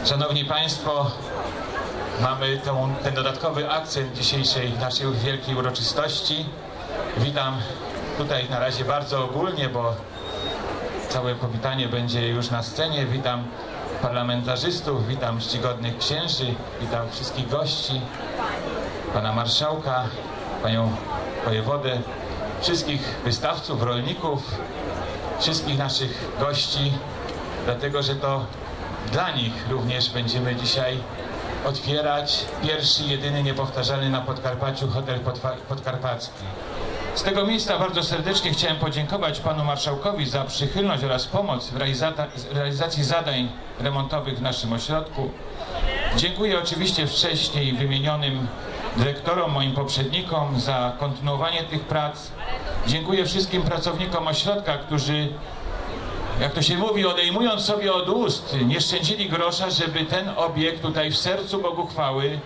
Szanowni Państwo, mamy ten dodatkowy akcent dzisiejszej naszej wielkiej uroczystości. Witam tutaj na razie bardzo ogólnie, bo całe powitanie będzie już na scenie. Witam parlamentarzystów, witam czcigodnych księży, witam wszystkich gości, pana marszałka, panią wojewodę, wszystkich wystawców, rolników, wszystkich naszych gości, dlatego że to dla nich również będziemy dzisiaj otwierać pierwszy, jedyny, niepowtarzalny na Podkarpaciu hotel podkarpacki. Z tego miejsca bardzo serdecznie chciałem podziękować panu marszałkowi za przychylność oraz pomoc w realizacji zadań remontowych w naszym ośrodku. Dziękuję oczywiście wcześniej wymienionym dyrektorom, moim poprzednikom za kontynuowanie tych prac. Dziękuję wszystkim pracownikom ośrodka, którzy, jak to się mówi, odejmując sobie od ust, nie szczędzili grosza, żeby ten obiekt tutaj w sercu Boguchwały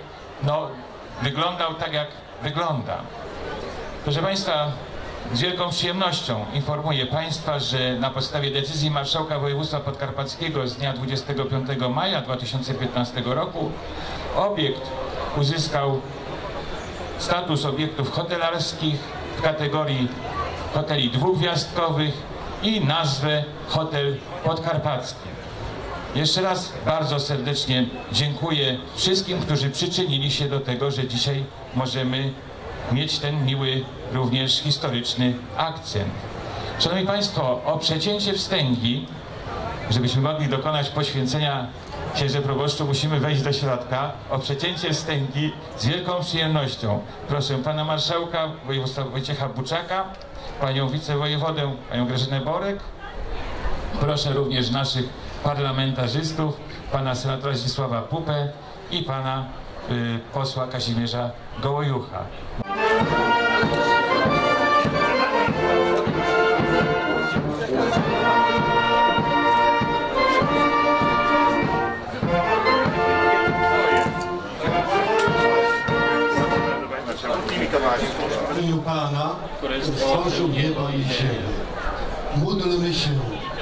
wyglądał tak, jak wygląda. Proszę Państwa, z wielką przyjemnością informuję Państwa, że na podstawie decyzji Marszałka Województwa Podkarpackiego z dnia 25 maja 2015 roku obiekt uzyskał status obiektów hotelarskich w kategorii hoteli dwugwiazdkowych i nazwę Hotel Podkarpacki. Jeszcze raz bardzo serdecznie dziękuję wszystkim, którzy przyczynili się do tego, że dzisiaj możemy mieć ten miły, również historyczny akcent. Szanowni Państwo, o przecięcie wstęgi, żebyśmy mogli dokonać poświęcenia księże proboszczu, musimy wejść do środka. O przecięcie wstęgi z wielką przyjemnością proszę pana marszałka województwa Wojciecha Buczaka, panią wicewojewodę, panią Grażynę Borek. Proszę również naszych parlamentarzystów, pana senatora Zdzisława Pupę i pana posła Kazimierza Gołojucha. W imieniu Pana, który stworzył niebo i ziemię. Módlmy się.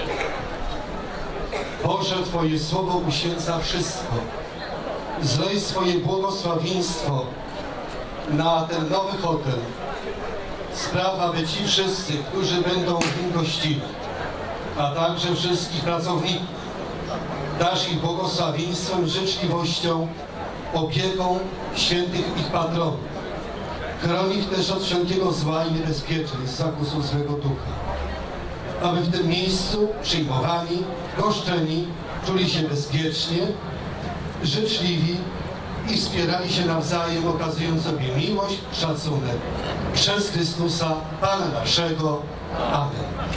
Boże, Twoje słowo uświęca wszystko. Zlej swoje błogosławieństwo na ten nowy hotel. Spraw, aby ci wszyscy, którzy będą w nim gościli, a także wszystkich pracowników, dasz ich błogosławieństwem, życzliwością, opieką świętych ich patronów. Chroń ich też od wszelkiego zła i niebezpieczeństw, zakusu złego ducha. Aby w tym miejscu przyjmowani, goszczeni czuli się bezpiecznie, życzliwi i wspierali się nawzajem, okazując sobie miłość, szacunek. Przez Chrystusa, Pana naszego. Amen.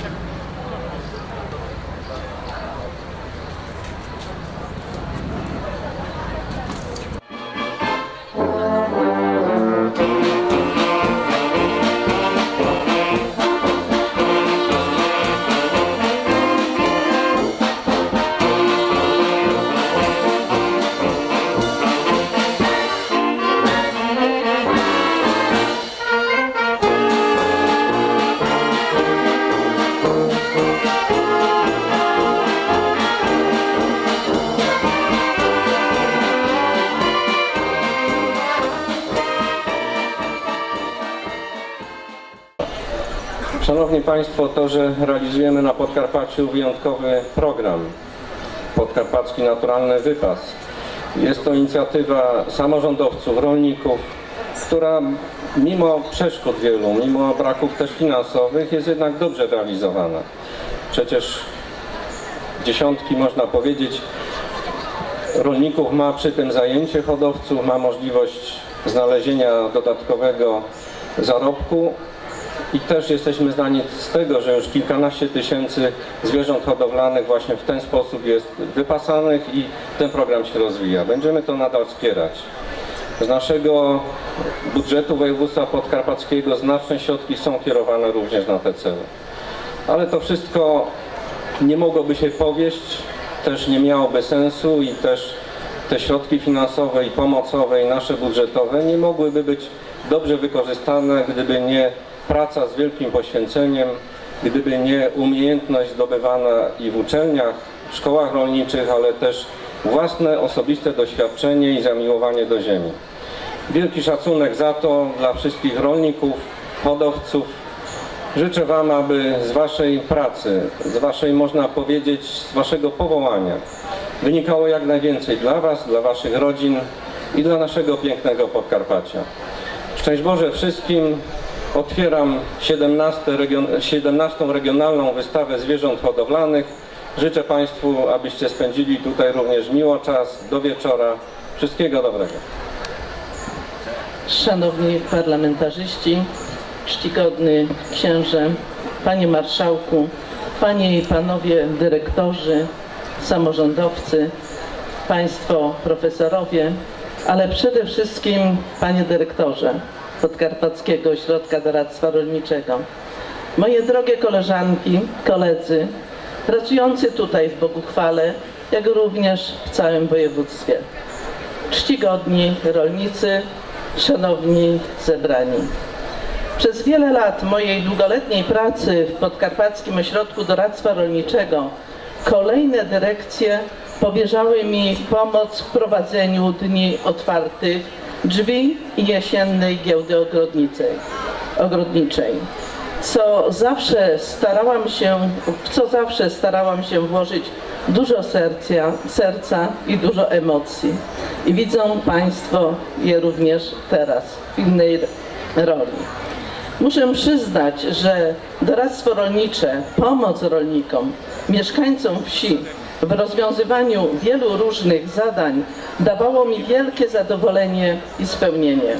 Szanowni Państwo, to, że realizujemy na Podkarpaciu wyjątkowy program Podkarpacki Naturalny Wypas. Jest to inicjatywa samorządowców, rolników, która mimo przeszkód wielu, mimo braków też finansowych jest jednak dobrze realizowana. Przecież dziesiątki, można powiedzieć, rolników ma przy tym zajęcie, hodowców ma możliwość znalezienia dodatkowego zarobku. I też jesteśmy znani z tego, że już kilkanaście tysięcy zwierząt hodowlanych właśnie w ten sposób jest wypasanych i ten program się rozwija. Będziemy to nadal wspierać. Z naszego budżetu województwa podkarpackiego znaczne środki są kierowane również na te cele. Ale to wszystko nie mogłoby się powieść, też nie miałoby sensu i też te środki finansowe i pomocowe i nasze budżetowe nie mogłyby być dobrze wykorzystane, gdyby nie praca z wielkim poświęceniem, gdyby nie umiejętność zdobywana i w uczelniach, w szkołach rolniczych, ale też własne osobiste doświadczenie i zamiłowanie do ziemi. Wielki szacunek za to dla wszystkich rolników, hodowców. Życzę Wam, aby z Waszej pracy, z Waszej, można powiedzieć, z Waszego powołania wynikało jak najwięcej dla Was, dla Waszych rodzin i dla naszego pięknego Podkarpacia. Szczęść Boże wszystkim. Otwieram 17. regionalną wystawę zwierząt hodowlanych. Życzę Państwu, abyście spędzili tutaj również miło czas do wieczora. Wszystkiego dobrego. Szanowni parlamentarzyści, czcigodny księże, panie marszałku, panie i panowie dyrektorzy, samorządowcy, państwo profesorowie, ale przede wszystkim panie dyrektorze Podkarpackiego Ośrodka Doradztwa Rolniczego, moje drogie koleżanki, koledzy, pracujący tutaj w Boguchwale, jak również w całym województwie, czcigodni rolnicy, szanowni zebrani. Przez wiele lat mojej długoletniej pracy w Podkarpackim Ośrodku Doradztwa Rolniczego kolejne dyrekcje powierzały mi pomoc w prowadzeniu Dni Otwartych Drzwi i jesiennej giełdy ogrodniczej, w co zawsze starałam się włożyć dużo serca i dużo emocji. I widzą Państwo je również teraz w innej roli. Muszę przyznać, że doradztwo rolnicze, pomoc rolnikom, mieszkańcom wsi w rozwiązywaniu wielu różnych zadań dawało mi wielkie zadowolenie i spełnienie.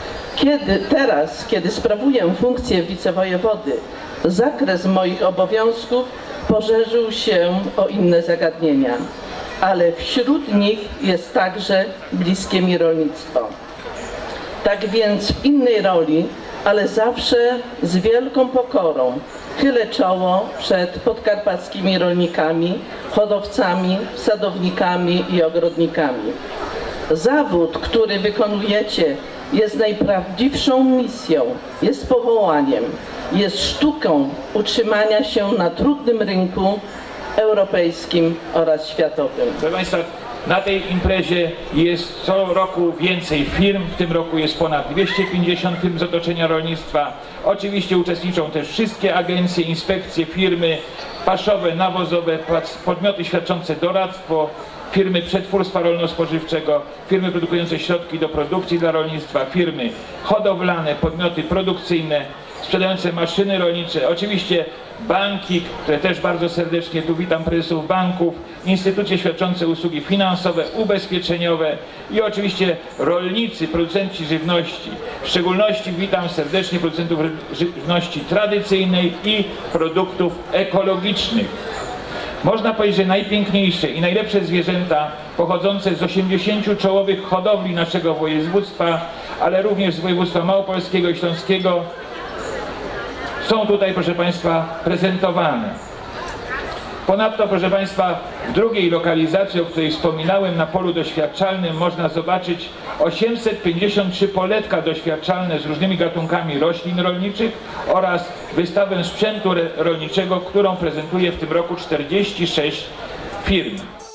Kiedy sprawuję funkcję wicewojewody, zakres moich obowiązków poszerzył się o inne zagadnienia, ale wśród nich jest także bliskie mi rolnictwo. Tak więc w innej roli, ale zawsze z wielką pokorą chylę czoło przed podkarpackimi rolnikami, hodowcami, sadownikami i ogrodnikami. Zawód, który wykonujecie, jest najprawdziwszą misją, jest powołaniem, jest sztuką utrzymania się na trudnym rynku europejskim oraz światowym. Proszę Państwa, na tej imprezie jest co roku więcej firm. W tym roku jest ponad 250 firm z otoczenia rolnictwa. Oczywiście uczestniczą też wszystkie agencje, inspekcje, firmy paszowe, nawozowe, podmioty świadczące doradztwo, firmy przetwórstwa rolno-spożywczego, firmy produkujące środki do produkcji dla rolnictwa, firmy hodowlane, podmioty produkcyjne, sprzedające maszyny rolnicze, oczywiście banki, które też bardzo serdecznie tu witam prezesów banków, instytucje świadczące usługi finansowe, ubezpieczeniowe i oczywiście rolnicy, producenci żywności. W szczególności witam serdecznie producentów żywności tradycyjnej i produktów ekologicznych. Można powiedzieć, że najpiękniejsze i najlepsze zwierzęta pochodzące z 80 czołowych hodowli naszego województwa, ale również z województwa małopolskiego i śląskiego są tutaj, proszę Państwa, prezentowane. Ponadto, proszę Państwa, w drugiej lokalizacji, o której wspominałem, na polu doświadczalnym można zobaczyć 853 poletka doświadczalne z różnymi gatunkami roślin rolniczych oraz wystawę sprzętu rolniczego, którą prezentuje w tym roku 46 firm.